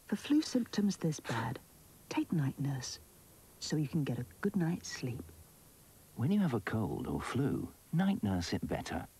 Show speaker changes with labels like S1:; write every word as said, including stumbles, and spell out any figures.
S1: For flu symptoms this bad, take Night Nurse, so you can get a good night's sleep.
S2: When you have a cold or flu, Night Nurse it better.